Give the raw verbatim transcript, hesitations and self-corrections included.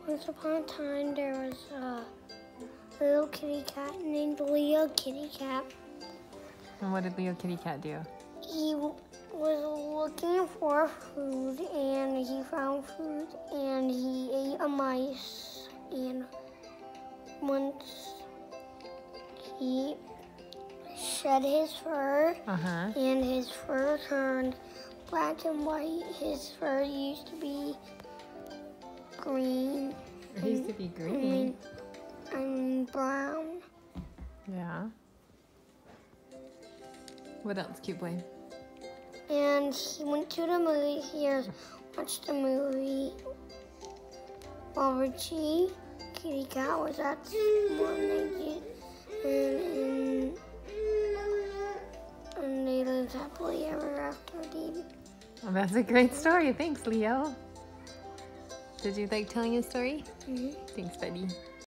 Once upon a time, there was a little kitty cat named Leo Kitty Cat. And what did Leo Kitty Cat do? He w- was looking for food, and he found food, and he ate a mice. And once he shed his fur, Uh-huh. and his fur turned black and white. His fur used to be green. It used to be I green. mean, I mean brown. Yeah. What else, cute boy? And he went to the movie theater, watched the movie while Richie Kitty Cat was at the one they did. And, and, and they lived happily ever after, David. Well, that's a great story. Thanks, Leo. Did you like telling a story? Mm-hmm. Thanks, buddy.